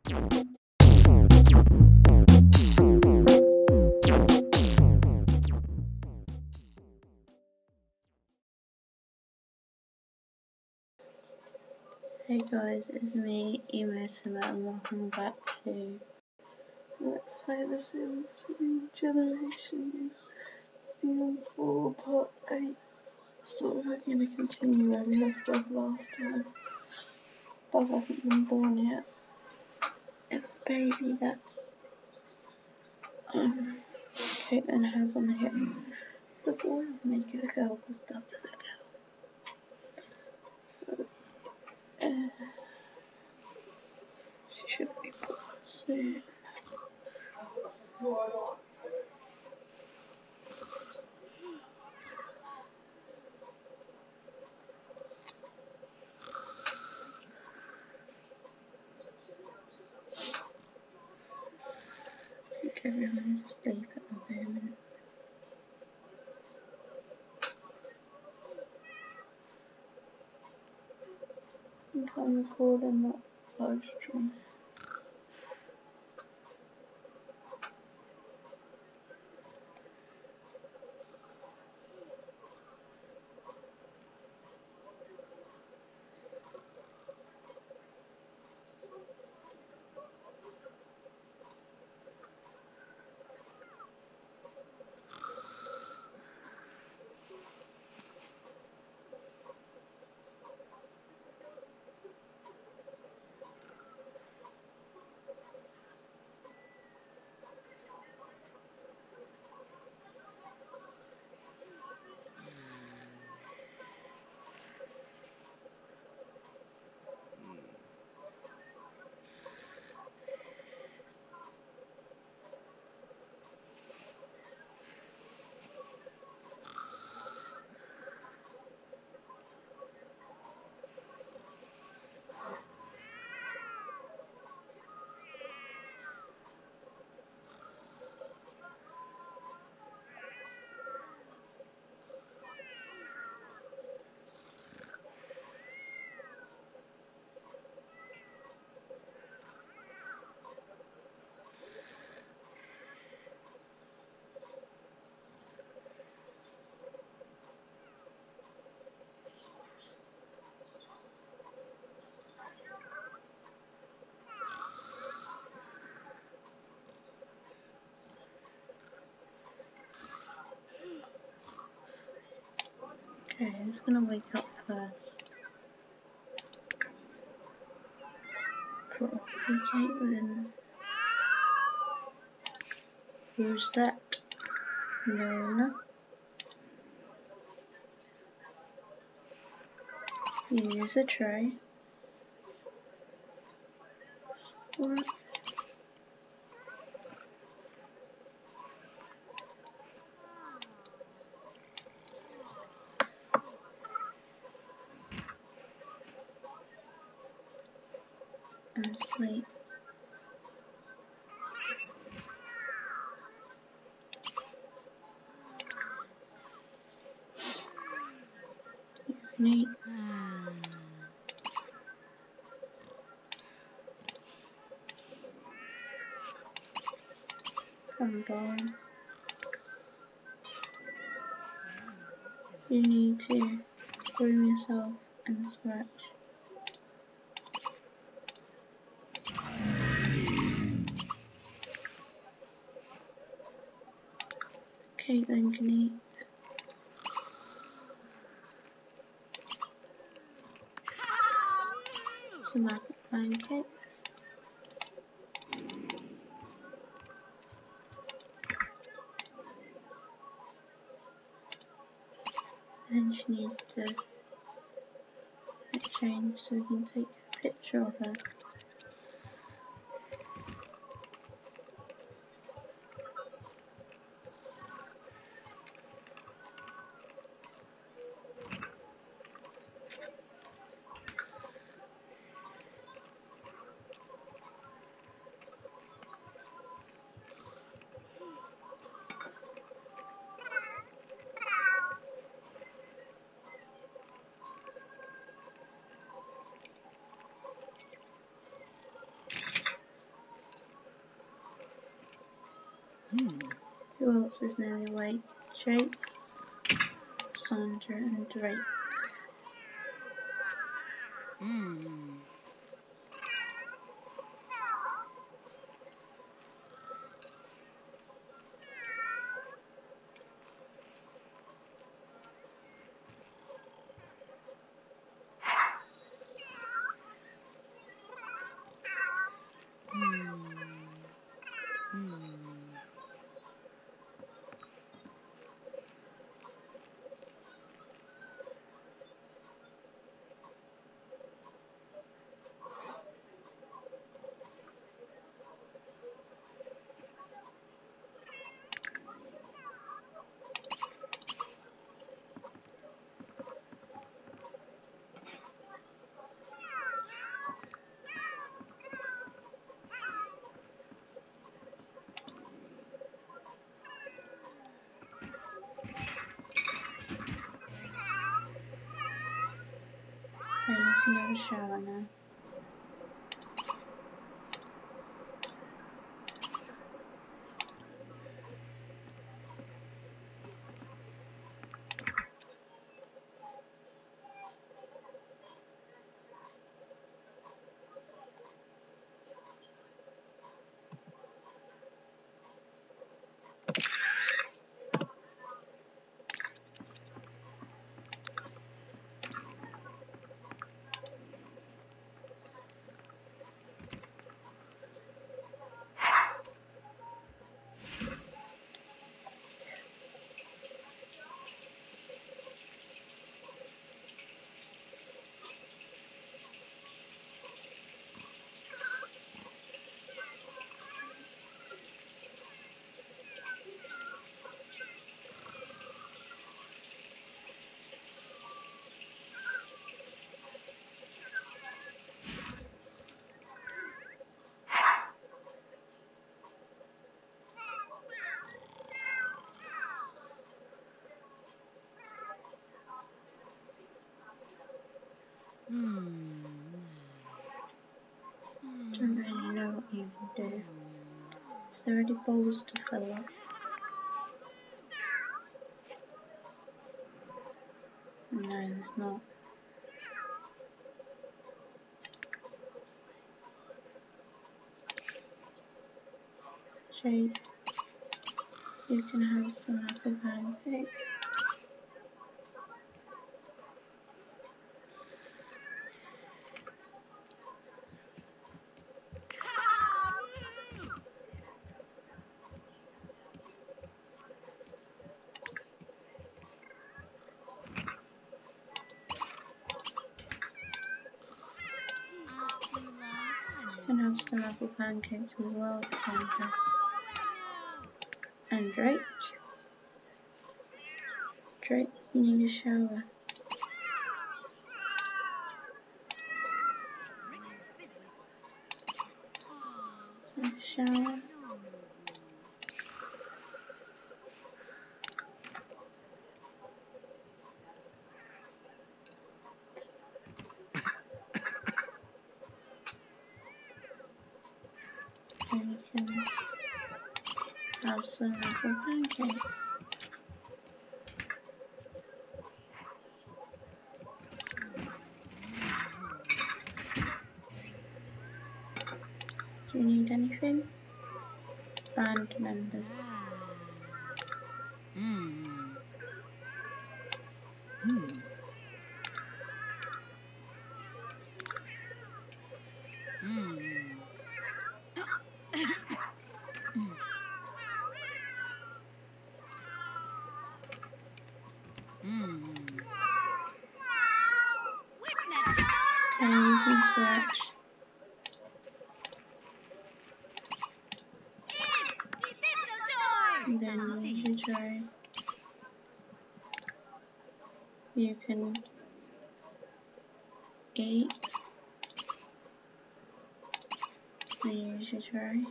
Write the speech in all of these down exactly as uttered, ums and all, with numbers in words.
Hey guys, it's me, Emosima, and welcome back to Let's Play The Sims three Generations Season four Part eight. So we're going to continue where we left off last time. Dove hasn't been born yet. It's a baby that um, Caitlin has on him. The boy will make it a girl because Dove is a girl. So, uh, she should be born soon. I think everyone's asleep at the moment. I think I'm recording that live stream. Okay, who's gonna wake up first? Probably Caitlin. Who's that? Luna. Use a tray. What? And sleep. You can eat. From barn. You need to groom yourself and scratch. Caitlin can eat. Some apple pancakes. And she needs to change so we can take a picture of her. Who else is nearly awake? Jake, Sandra and Drake. Okay, you can have a shower now. Don't really know what you can do. Is there any balls to fill up? No, there's not. Jake, you can have some apple pancake. You can have some apple pancakes as well, Sandra. And Drake. Drake, you need a shower. So shower. And you can have some apple pancakes. Do you need anything? Band members. And you can scratch. And then use your tray. You can eat and use your tray.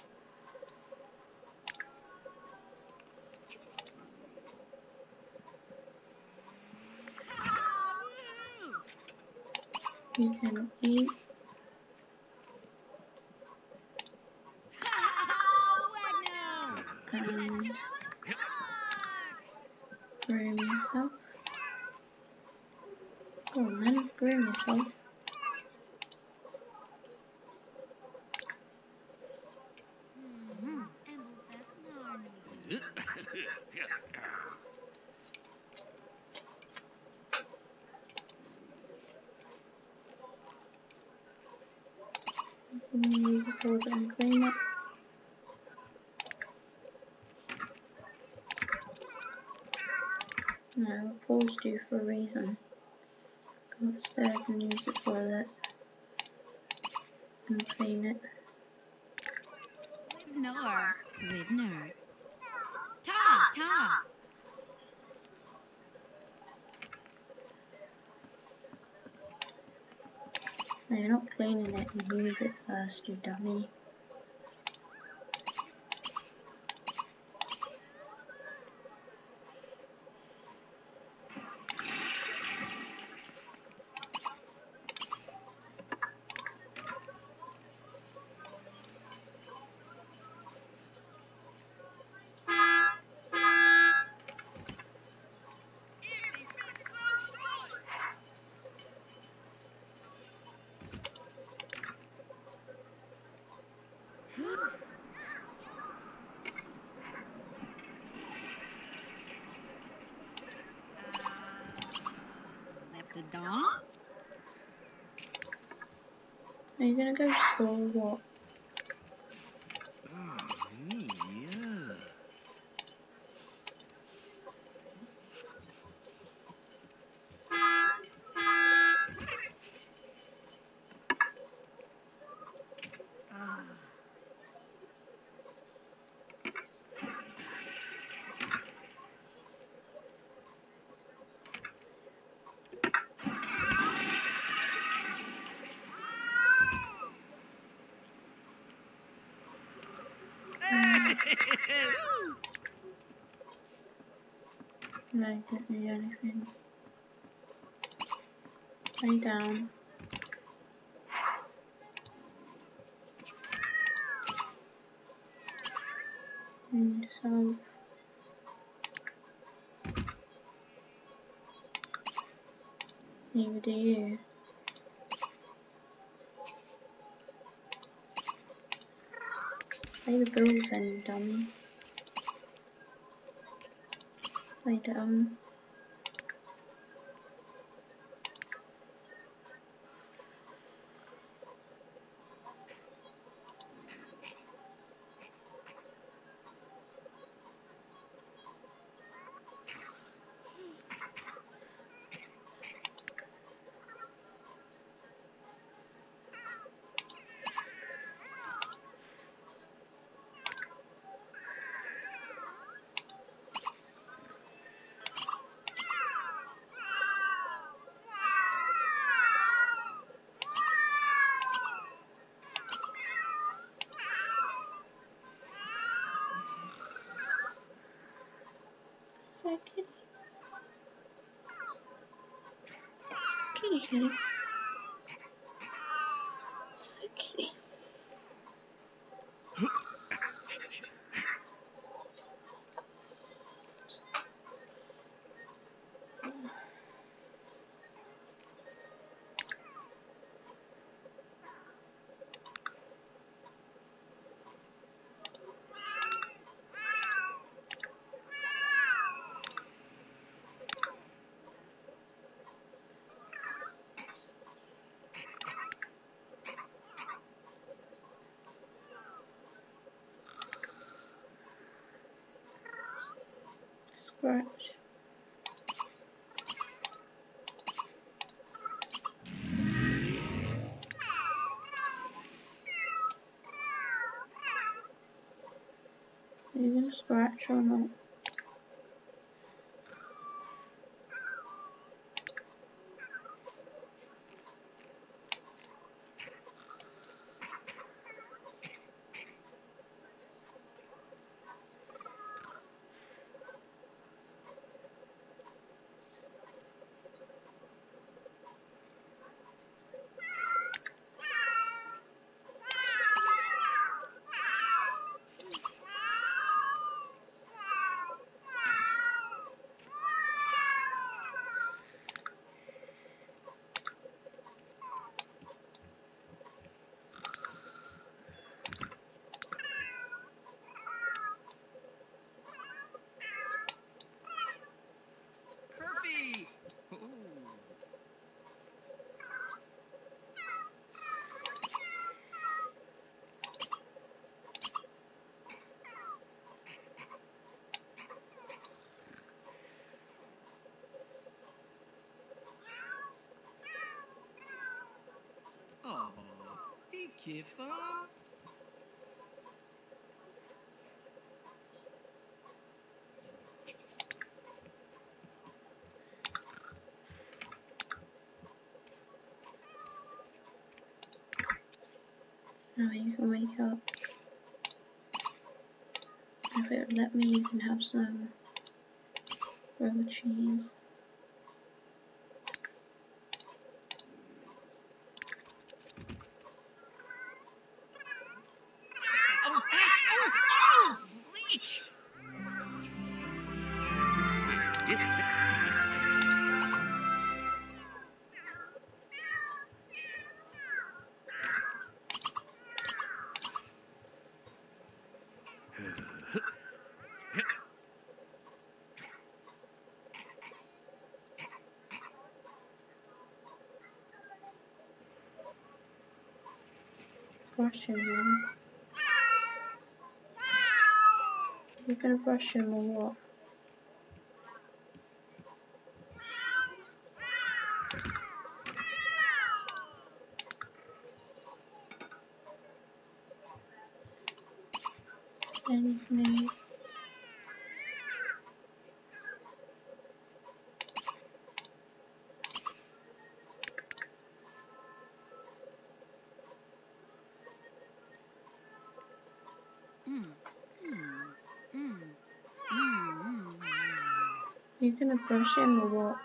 You can eat and groom yourself. Go on then, groom yourself. Use the toilet and clean it. No, I paused you for a reason. Go upstairs and use the toilet and clean it. Nor, Widner. Ta, ta. No, you're not cleaning it, you use it first, you dummy. Left the dawn? Are you gonna go to school or what? Oh, yeah. No, you don't need anything. Lay down. And yourself. Neither do you. Pay the bills then, you dummy. Lay down. So kitty. Kitty kitty. So kitty. Scratch. Are you gonna scratch or not? Kiffa? Now you can wake up. If it would let me, you can have some grilled cheese. Oh, oh, oh, reach! Brush him then. You're gonna brush him or what? Then you can eat. Mm. Mm. Mm. Mm. You're gonna brush him or what?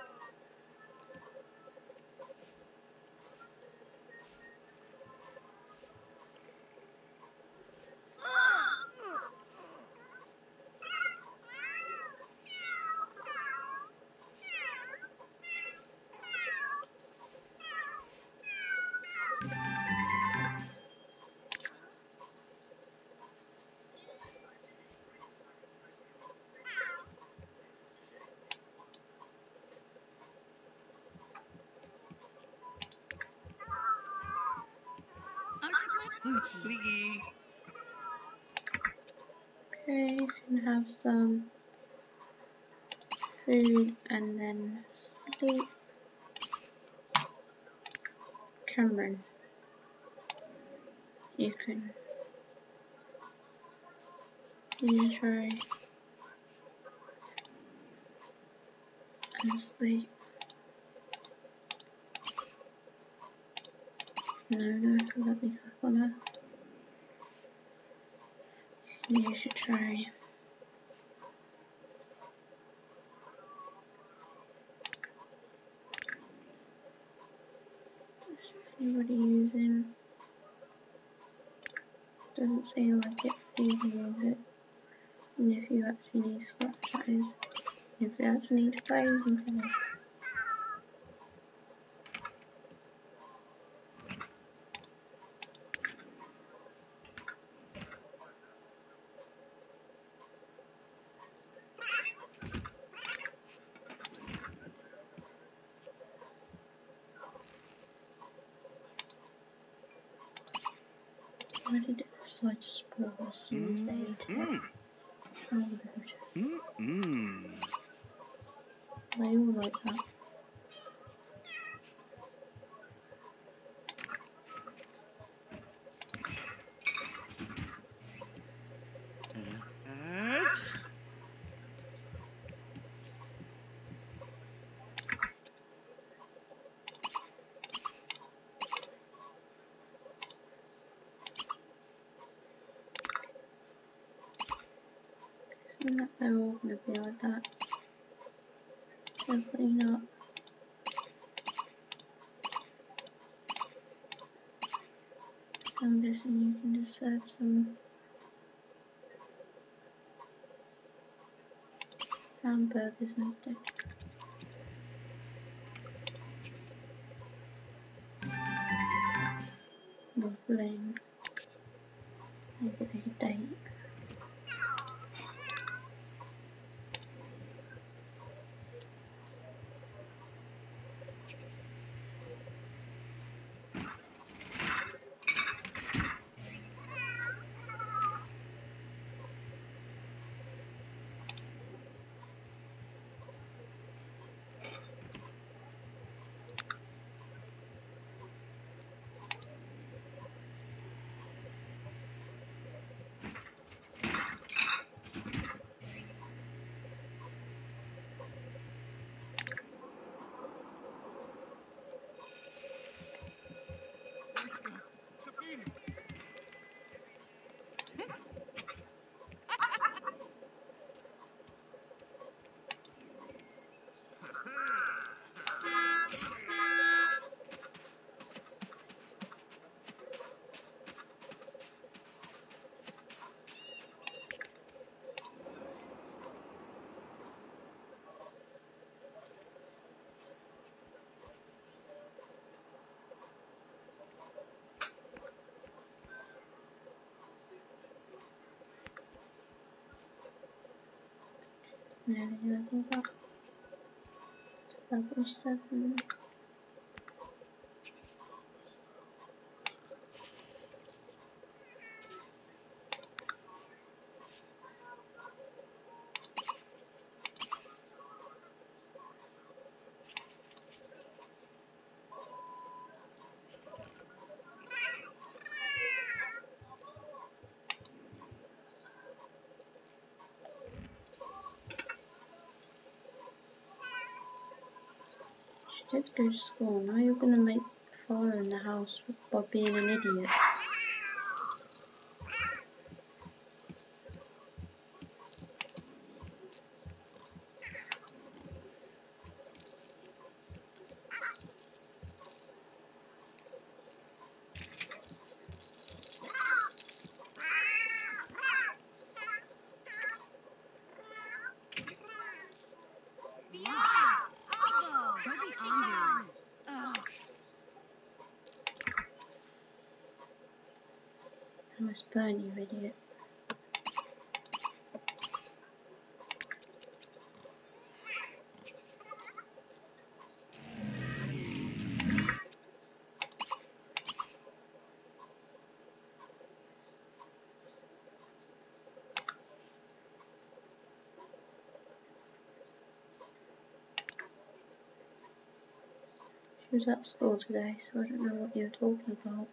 Archibald Bucci. Fleaky. Okay, you can have some food and then sleep. Cameron, you can you try and sleep. No, no, let me click on her. You should try. Is anybody using? Doesn't seem like it. You can use it. And if you actually need to scratch, that is. If you actually need to play, you can play. Why did it decide to sprawl as soon as they ate it? How rude. Mm-mm. They all like that. Ats. Isn't that they're all gonna be like that? Definitely not. I'm guessing you can just serve some hamburgers instead. Lovely. Make a big date. nearly leveled up to level seven. She did go to school. Now you're gonna make fire in the house by being an idiot. I must burn you, idiot. She was at school today, so I don't know what you were talking about.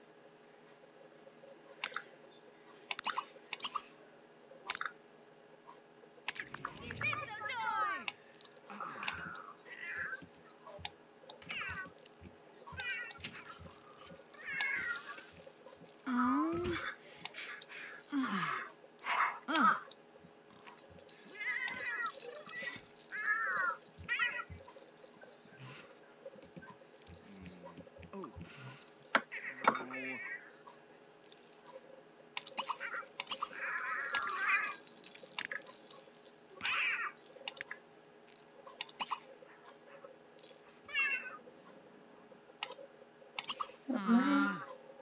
Uh,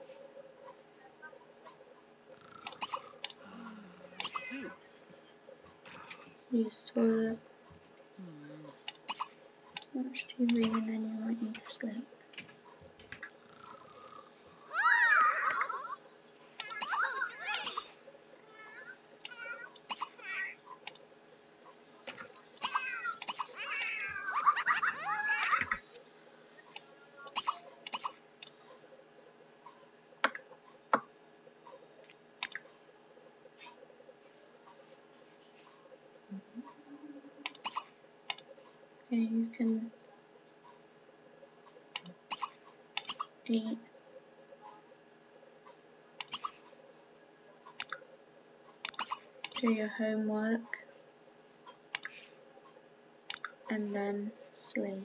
Use the toilet. Watch T V and then you might need to sleep. Okay, you can eat. Do your homework and then sleep.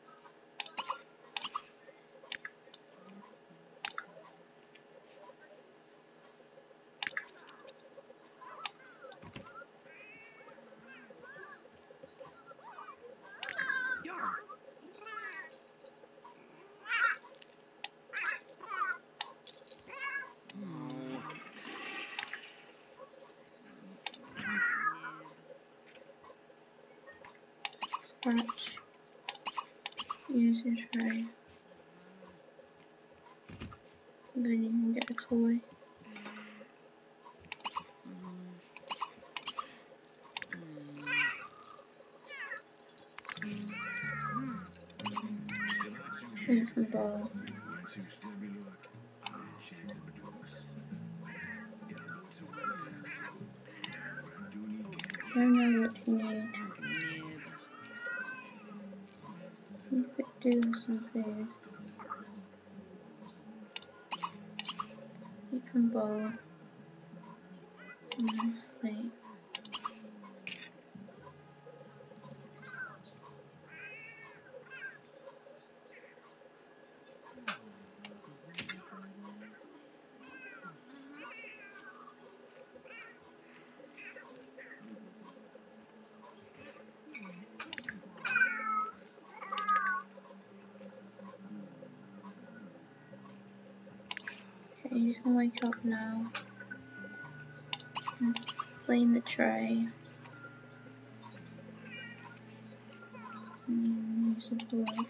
Scratch. Use your tray. Then you can get a toy. Food from bowl. I don't know what you need. You could do some food. Eat from bowl. And then sleep. Okay, you can wake up now. And clean the tray. piece of wood.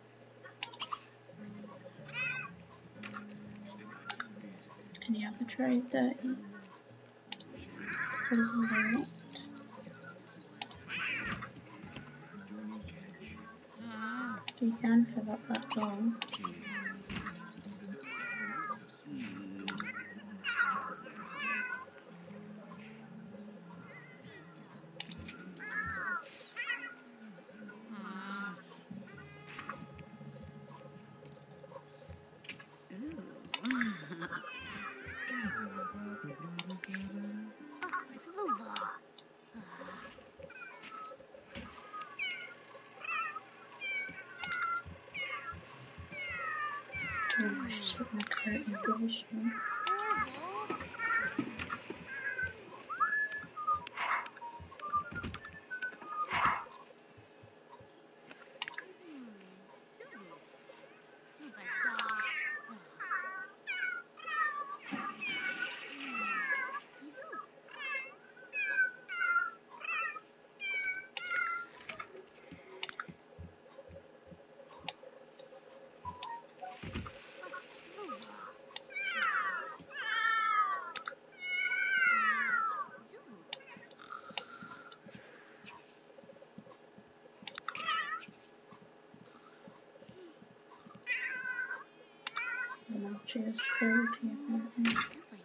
And the other tray is dirty. Probably not. You can fill up that bowl. Oh, she's got my coat and position. And I'll just hold you apparently.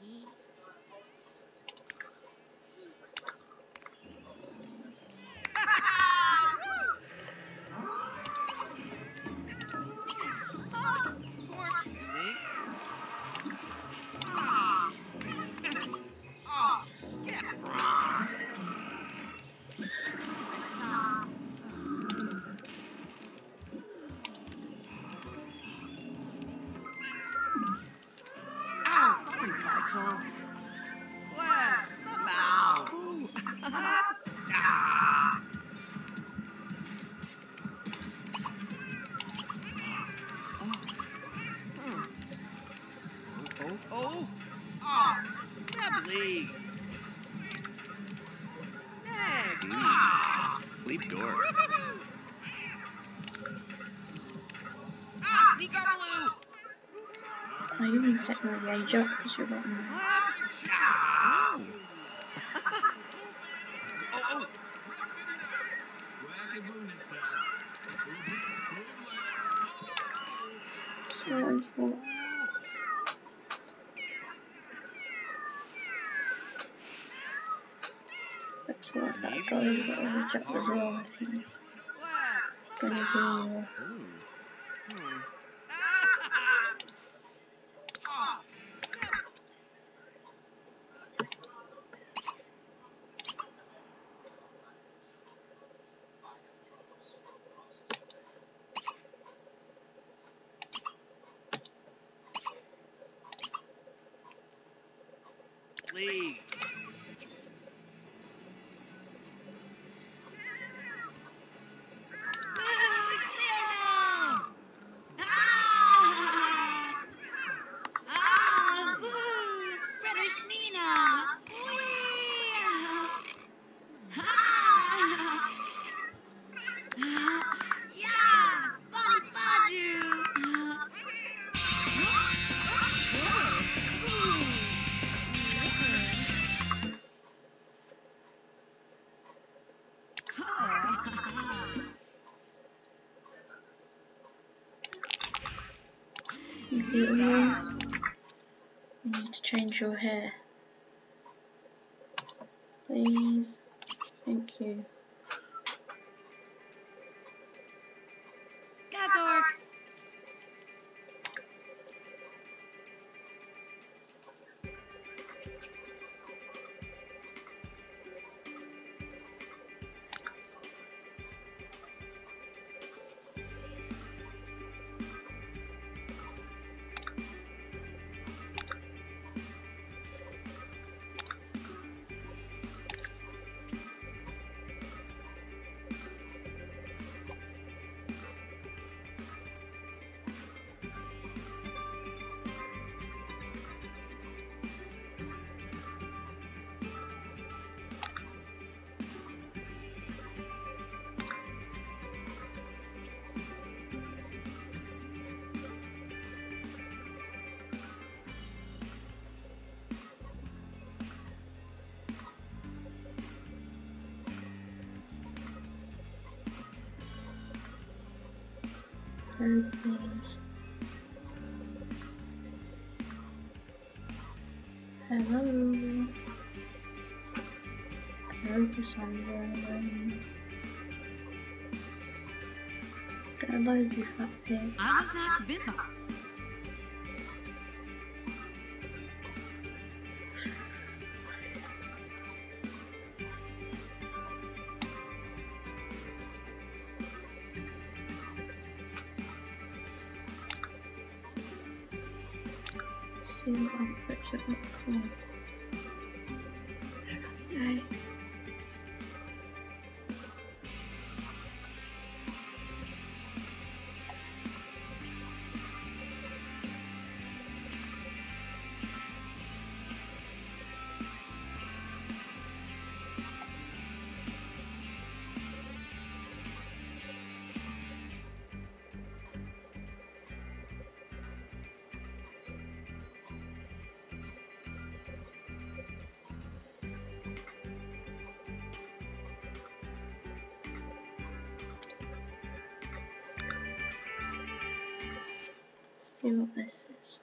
So, what about? Ah. Oh, oh, oh, oh, Nebly. Neg. Ah. Sleep door. Ah, Nigarlu. Oh, you can technically age up because you're bottom now. Oh. Oh, oh. Oh, oh. Looks like that guy's got a age up as well if he's gonna do uh, League. you you need to change your hair. Please. Thank you. Gazork. Code, please. Hello. Hello, Cassandra. Gonna load you, fat pig. Azazat Bimba. See what outfits it look for. Okay. See what this is.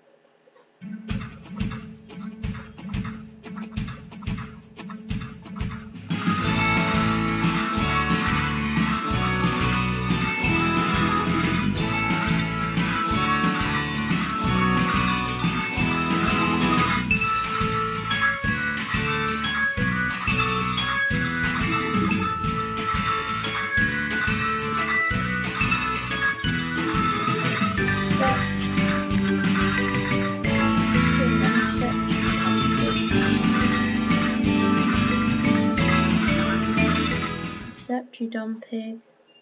Accept, you dumb pig.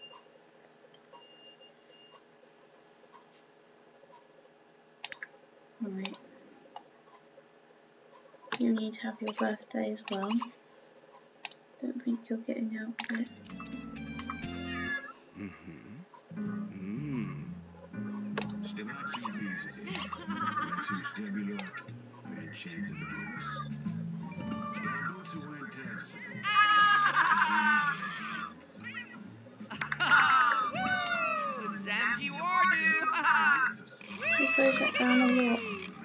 Alright. You need to have your birthday as well. Don't think you're getting out of it. Mm-hmm. Mm. Samji Wardu! Who throws that down a lot?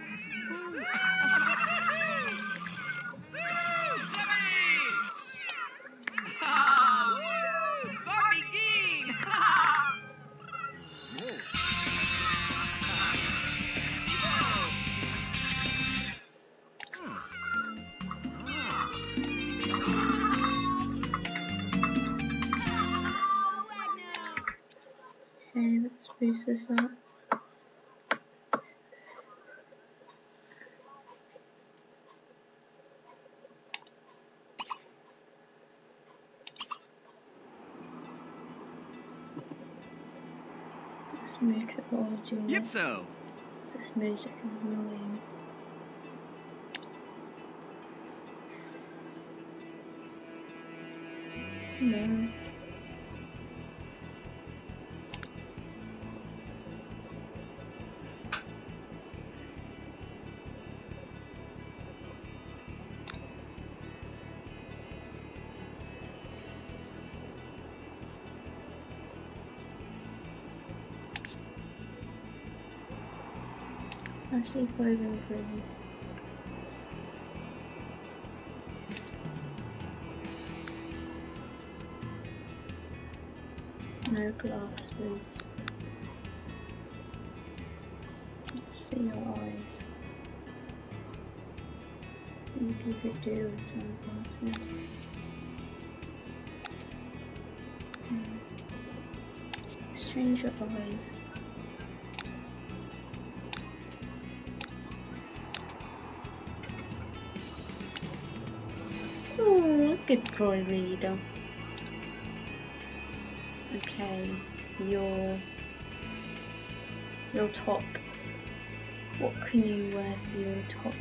Okay, let's boost this up. This music all do. Yep, so. This music is annoying. No. I see five and threes. No glasses. Let's see your eyes. I think you could do with some glasses. Hmm. Let's change your eyes. Oh, good boy, leader. Okay, your your top. What can you wear for your top?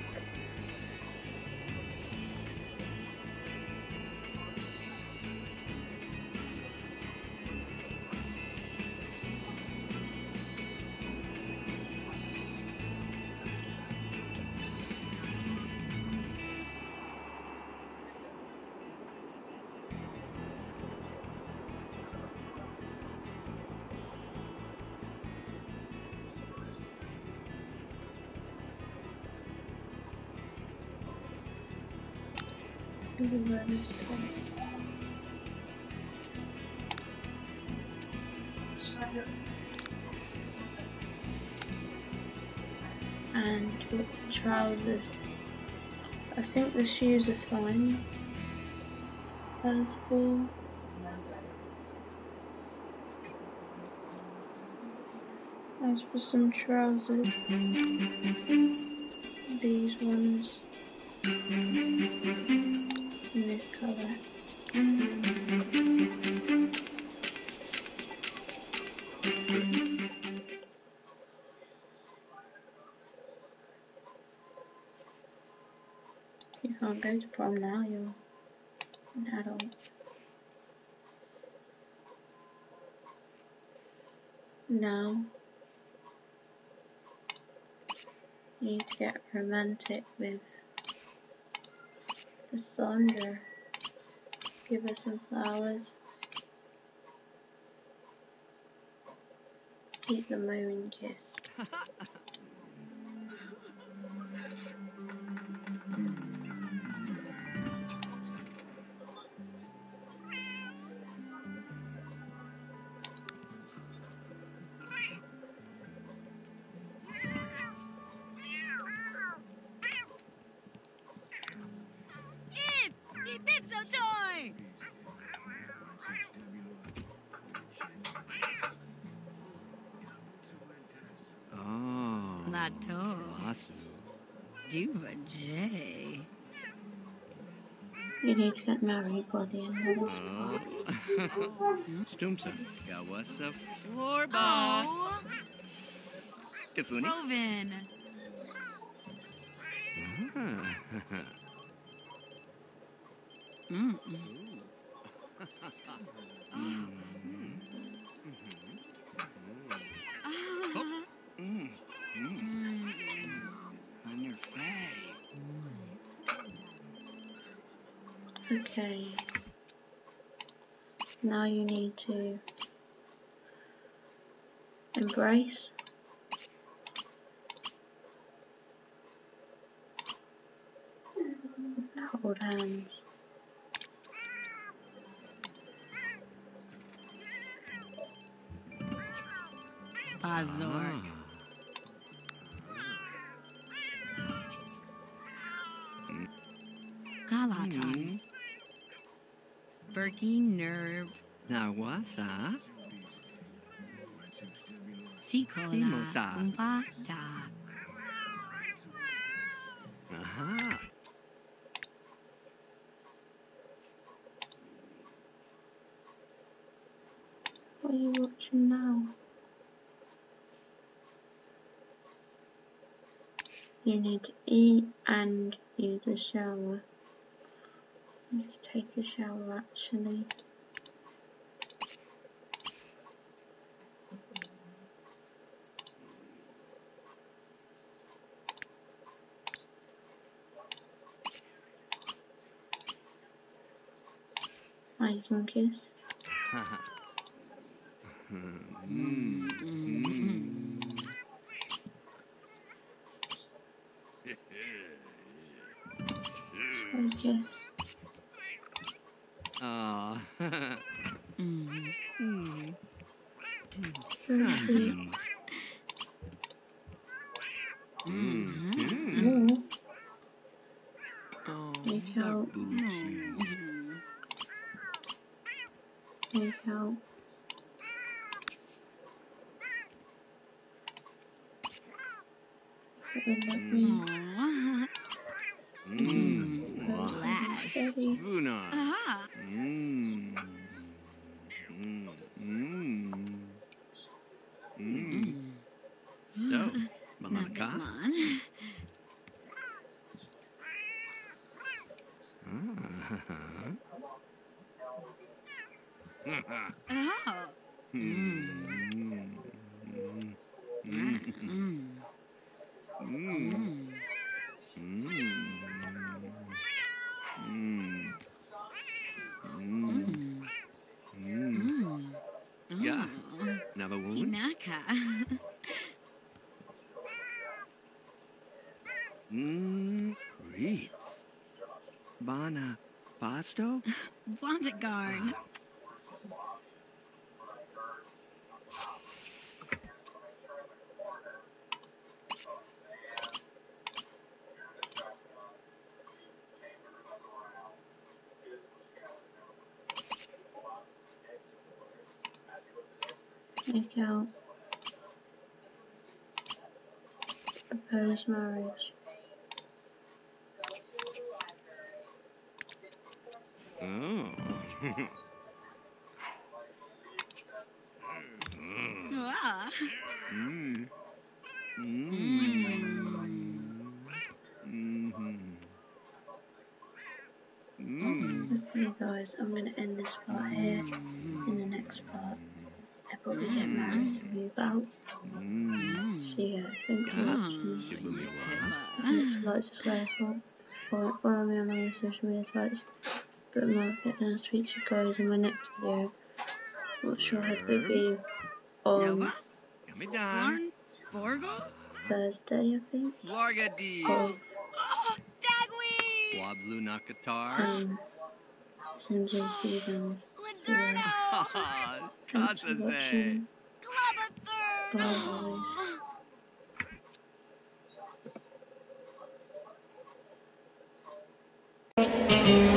everywhere this time. And trousers. I think the shoes are fine. As well. As for some trousers, these ones in this colour. You can't go to prom now, you're an adult. Now, you need to get romantic with Cassandra. Give her some flowers. Keep the moment kiss. Duva J. You need to get married by the end of this part. Stumsa. Gawasa Florba. Oh. Tifuni. Rovan. Mm. Okay. Now you need to embrace. Hold hands. Bazork. Galatan. Berkey Nerve. Nawasa. Sikola. Imota. Umpata. Aha. What are you watching now? You need to eat and use the shower. I need to take a shower actually. I can kiss. I kiss. Ah. Mm. Very sweet. Mm. More. Oh, Make out. Zabuchi. Make out. Let me. Aw. Mm. Lash. Steady. Vuna. Aha. Mm. Mm. Mm. Mm. Stove. Malaka. Nabitlan. Oh. Mm. Mm. Mm. Yeah. Another wound. Hinaka. Mm. Reeds. Bana. Pasto? Blondegarn. Make out. Proposed marriage. Oh. Ah. Mm. Mm. Mm. Mm. Okay guys, I'm going to end this part here. In the next part, they'll probably get married and move out. Mm. So yeah, thanks for watching. Shibumiwa. Don't forget to like, subscribe, follow, follow me on all my social media sites. Bookmark it and I'll speak to you guys in my next video. Not sure if it'll be on Nova? Kamidan. Born? Borgo? Thursday, I think. Florgadi. Of Oh, Dagwy! Wablu Nakatar. um, Sims Real Seasons. So yeah, Laderno! thanks for Kasaze. watching. Glabathur! Bye guys.